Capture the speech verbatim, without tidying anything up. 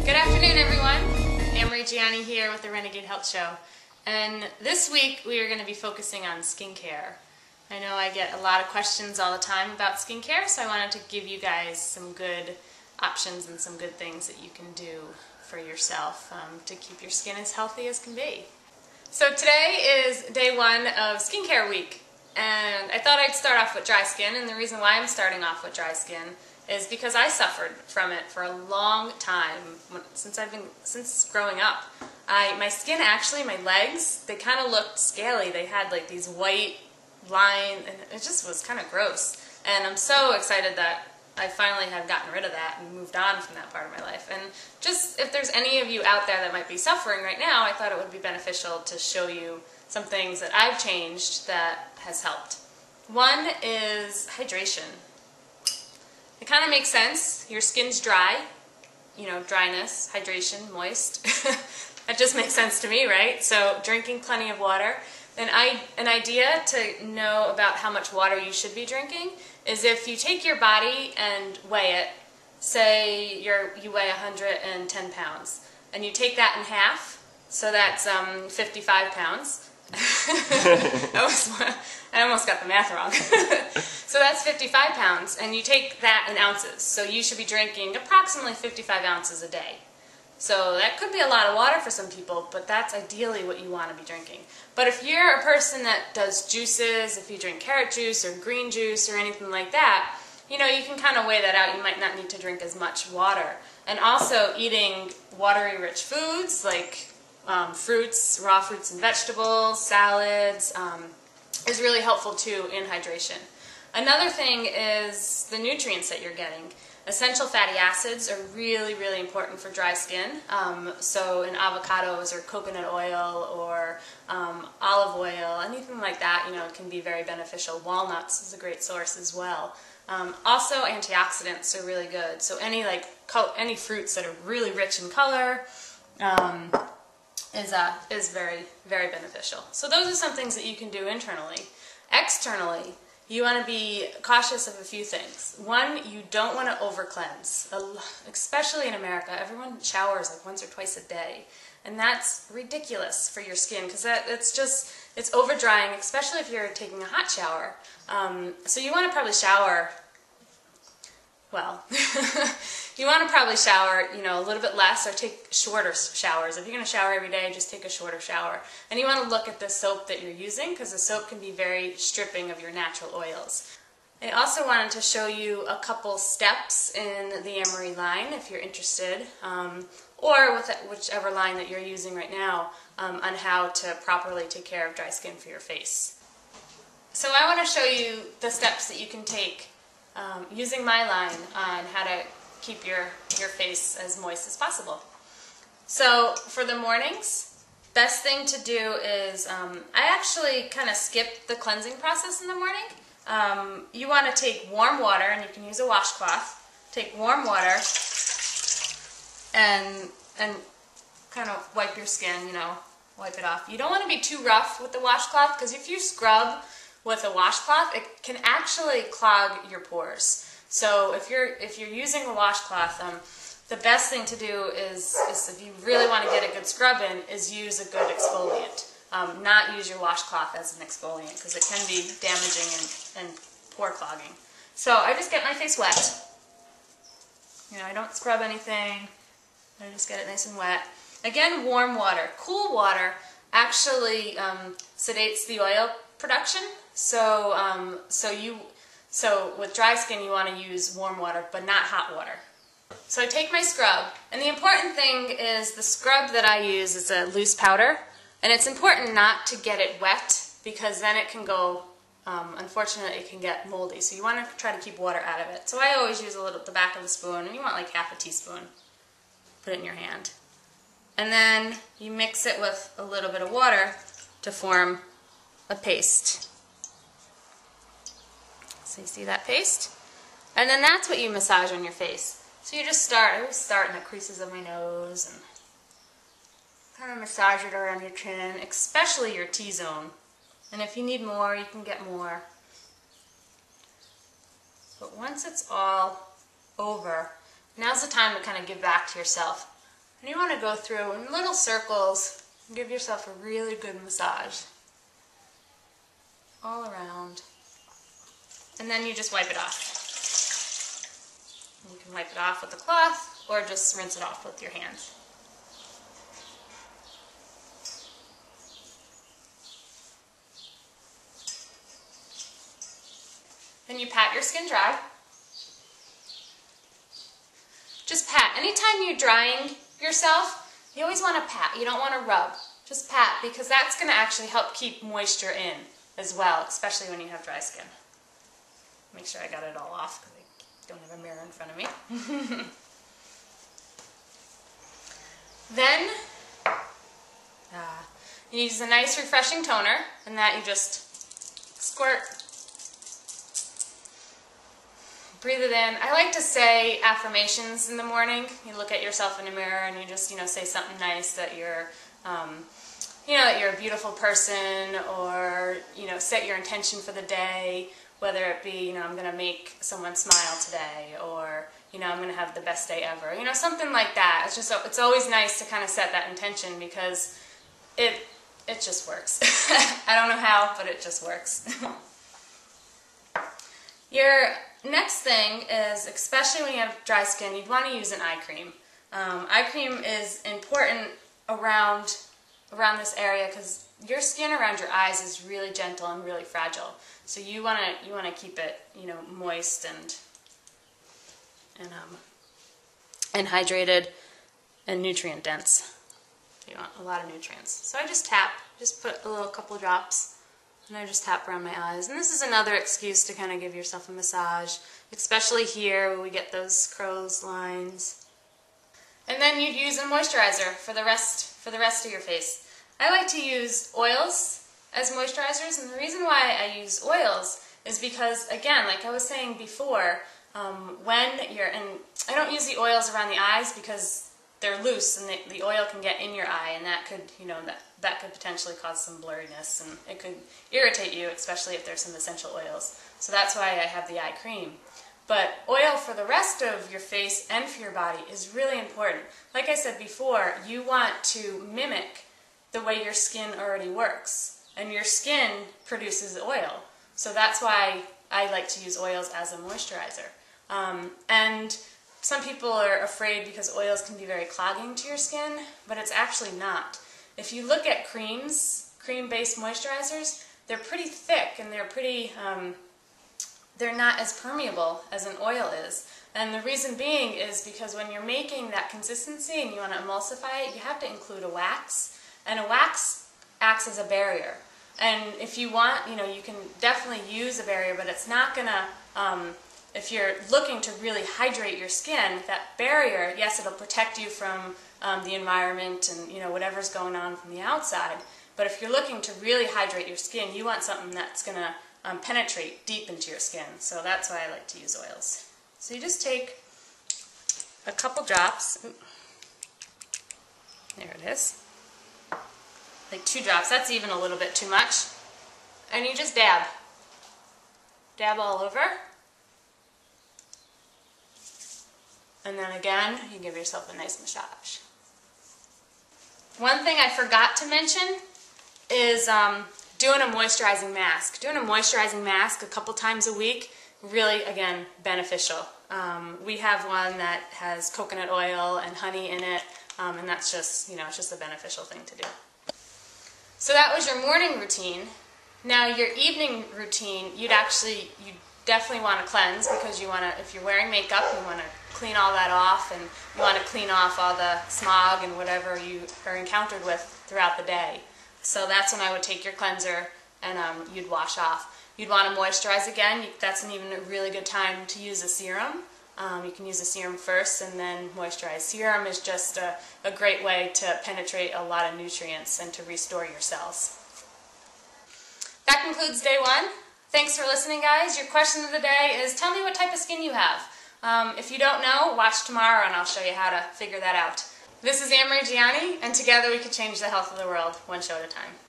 Good afternoon, everyone. Anne-Marie Gianni here with the Renegade Health Show. And this week we are going to be focusing on skincare. I know I get a lot of questions all the time about skincare, so I wanted to give you guys some good options and some good things that you can do for yourself um, to keep your skin as healthy as can be. So today is day one of skincare week, and I thought I'd start off with dry skin, and the reason why I'm starting off with dry skin is because I suffered from it for a long time, since I've been, since growing up. I, my skin actually, my legs, they kind of looked scaly. They had like these white lines, and it just was kind of gross. And I'm so excited that I finally have gotten rid of that and moved on from that part of my life. And just if there's any of you out there that might be suffering right now, I thought it would be beneficial to show you some things that I've changed that has helped. One is hydration. It kind of makes sense. Your skin's dry, you know, dryness, hydration, moist. That just makes sense to me, right? So drinking plenty of water. An, I, an idea to know about how much water you should be drinking is if you take your body and weigh it, say you're, you weigh one hundred ten pounds, and you take that in half, so that's um, fifty-five pounds. I, was, I almost got the math wrong. So that's fifty-five pounds, and you take that in ounces. So you should be drinking approximately fifty-five ounces a day. So that could be a lot of water for some people, but that's ideally what you want to be drinking. But if you're a person that does juices, if you drink carrot juice or green juice or anything like that, you know, you can kind of weigh that out. You might not need to drink as much water. And also eating watery rich foods like um, fruits, raw fruits and vegetables, salads, um, is really helpful too in hydration. Another thing is the nutrients that you're getting. Essential fatty acids are really, really important for dry skin. Um, so in avocados or coconut oil or um, olive oil, anything like that, you know, can be very beneficial. Walnuts is a great source as well. Um, also, antioxidants are really good. So any like any fruits that are really rich in color um, is uh, is very, very beneficial. So those are some things that you can do internally. Externally, you want to be cautious of a few things. One, you don't want to over cleanse. Especially in America, everyone showers like once or twice a day. And that's ridiculous for your skin because that it's just, it's over drying, especially if you're taking a hot shower. Um, so you want to probably shower, well, you want to probably shower, you know, a little bit less or take shorter showers. If you're going to shower every day, just take a shorter shower. And you want to look at the soap that you're using because the soap can be very stripping of your natural oils. I also wanted to show you a couple steps in the Anne-Marie line if you're interested, um, or with whichever line that you're using right now um, on how to properly take care of dry skin for your face. So I want to show you the steps that you can take um, using my line on how to keep your, your face as moist as possible. So for the mornings, best thing to do is, um, I actually kind of skip the cleansing process in the morning. Um, you want to take warm water, and you can use a washcloth. Take warm water and, and kind of wipe your skin, you know, wipe it off. You don't want to be too rough with the washcloth because if you scrub with a washcloth, it can actually clog your pores. So if you're if you're using a washcloth, um, the best thing to do is, is if you really want to get a good scrub in, is use a good exfoliant. Um, not use your washcloth as an exfoliant because it can be damaging and, and pore clogging. So I just get my face wet. You know, I don't scrub anything. I just get it nice and wet. Again, warm water. Cool water actually um, sedates the oil production. So um, so you. So with dry skin, you want to use warm water, but not hot water. So I take my scrub, and the important thing is the scrub that I use is a loose powder, and it's important not to get it wet because then it can go, um, unfortunately, it can get moldy. So you want to try to keep water out of it. So I always use a little the back of the spoon, and you want like half a teaspoon. Put it in your hand. And then you mix it with a little bit of water to form a paste. So you see that paste? And then that's what you massage on your face. So you just start, I always start in the creases of my nose and kind of massage it around your chin, especially your T-zone. And if you need more, you can get more. But once it's all over, now's the time to kind of give back to yourself. And you want to go through in little circles and give yourself a really good massage all around. And then you just wipe it off. You can wipe it off with a cloth or just rinse it off with your hands. Then you pat your skin dry. Just pat. Anytime you're drying yourself, you always want to pat. You don't want to rub. Just pat, because that's going to actually help keep moisture in as well, especially when you have dry skin. Make sure I got it all off because I don't have a mirror in front of me. Then uh, you use a nice refreshing toner, and that you just squirt. Breathe it in. I like to say affirmations in the morning. You look at yourself in a mirror and you just, you know, say something nice, that you're, um, you know, that you're a beautiful person, or, you know, set your intention for the day, whether it be, you know, I'm going to make someone smile today, or, you know, I'm going to have the best day ever. You know, something like that. It's just, it's always nice to kind of set that intention, because it, it just works. I don't know how, but it just works. Your next thing is, especially when you have dry skin, you'd want to use an eye cream. Um, eye cream is important around around this area because your skin around your eyes is really gentle and really fragile. So you want to you want to keep it, you know, moist and and um, and hydrated and nutrient dense. You want a lot of nutrients. So I just tap, just put a little couple drops. And I just tap around my eyes. And this is another excuse to kind of give yourself a massage, especially here where we get those crow's lines. And then you'd use a moisturizer for the rest for the rest of your face. I like to use oils as moisturizers, and the reason why I use oils is because, again, like I was saying before, um, when you're, and I don't use the oils around the eyes because they're loose and the, the oil can get in your eye, and that could, you know, that, that could potentially cause some blurriness, and it could irritate you, especially if there's some essential oils. So that's why I have the eye cream. But oil for the rest of your face and for your body is really important. Like I said before, you want to mimic the way your skin already works, and your skin produces oil. So that's why I like to use oils as a moisturizer. Um, and some people are afraid because oils can be very clogging to your skin, but it's actually not. If you look at creams, cream-based moisturizers, they're pretty thick and they're pretty, um, they're not as permeable as an oil is. And the reason being is because when you're making that consistency and you want to emulsify it, you have to include a wax. And a wax acts as a barrier. And if you want, you know, you can definitely use a barrier, but it's not going to, um, if you're looking to really hydrate your skin, that barrier, yes, it'll protect you from um, the environment and, you know, whatever's going on from the outside. But if you're looking to really hydrate your skin, you want something that's going to um, penetrate deep into your skin. So that's why I like to use oils. So you just take a couple drops. Ooh. There it is. Like two drops. That's even a little bit too much. And you just dab. Dab all over. And then again, you give yourself a nice massage. One thing I forgot to mention is um, doing a moisturizing mask. Doing a moisturizing mask a couple times a week, really, again, beneficial. Um, we have one that has coconut oil and honey in it, um, and that's just, you know, it's just a beneficial thing to do. So that was your morning routine. Now your evening routine, you'd actually, you definitely want to cleanse, because you want to, if you're wearing makeup, you want to clean all that off, and you want to clean off all the smog and whatever you are encountered with throughout the day. So that's when I would take your cleanser and um, you'd wash off. You'd want to moisturize again. That's an even a really good time to use a serum. Um, you can use a serum first and then moisturize. Serum is just a, a great way to penetrate a lot of nutrients and to restore your cells. That concludes day one. Thanks for listening, guys. Your question of the day is, tell me what type of skin you have. Um, if you don't know, watch tomorrow and I'll show you how to figure that out. This is Anne Marie Gianni, and together we can change the health of the world, one show at a time.